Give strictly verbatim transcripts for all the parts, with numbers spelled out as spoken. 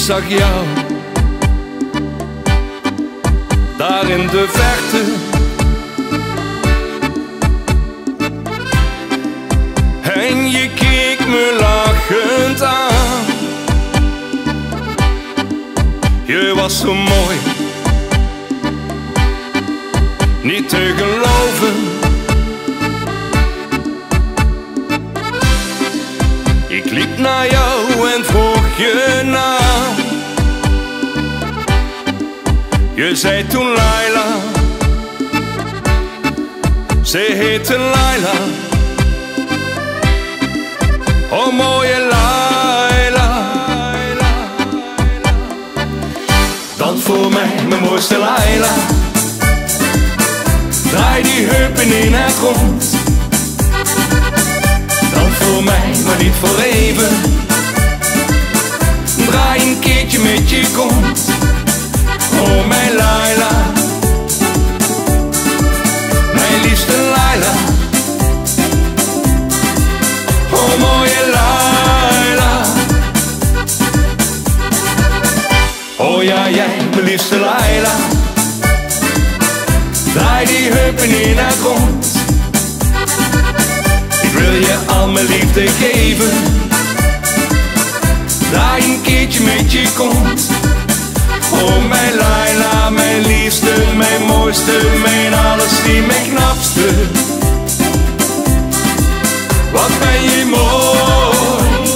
zag jou daar in de verte. En je keek me lachend aan. Je was zo mooi, niet te geloven. Ik liep naar jou en vroeg je naam. Je zei toen Laila, ze heette Laila. Oh mooie Laila, dans voor mij mijn mooiste Laila. Draai die heupen in het rond. Dans voor mij, maar niet voor even. Draai een keertje met je kont. Oh mijn Laila, mijn liefste Laila. Oh mooie Laila. Oh ja jij, mijn liefste Laila. Draai die heupen in het rond. Ik wil je al mijn liefde geven. Draai een keertje met je kont. Oh mijn Laila, mijn liefste, mijn mooiste, mijn alles, die mijn knapste. Wat ben je mooi.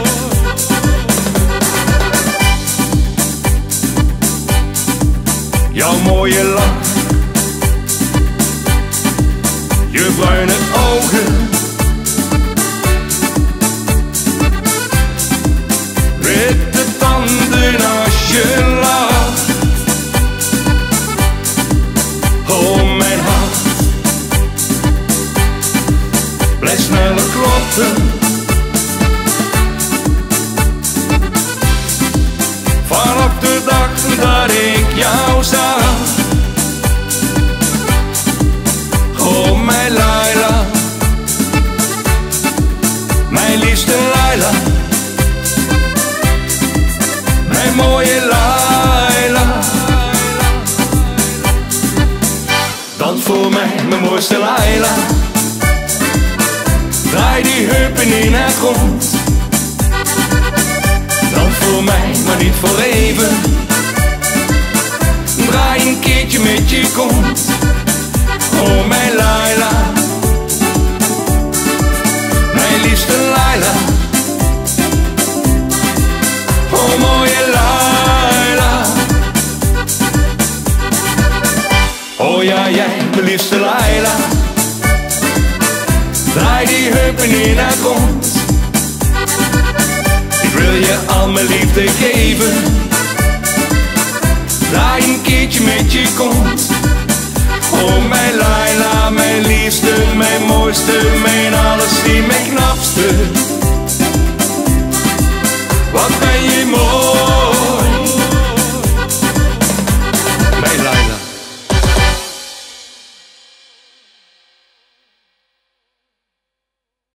Jouw mooie lach, je bruine ogen, witte tanden als je lacht. Oh mijn hart, blijf sneller kloppen. Vanaf de dag dat ik jou zag. Oh mijn Laila, mijn liefste Laila. Mijn mooie Laila. Dans voor mij, mijn mooiste Laila. Draai die heupen in het rond. Dans voor mij, maar niet voor even. Draai een keertje met je kont. Oh mijn Laila, mijn liefste Laila. Oh mooie Laila. Oh ja jij, mijn liefste Laila. Draai die heupen in het rond. Ik wil je al mijn liefde geven. Draai een keertje met je kont. Oh mijn Laila, mijn liefste, mijn mooiste, mijn alles, die mijn knapste.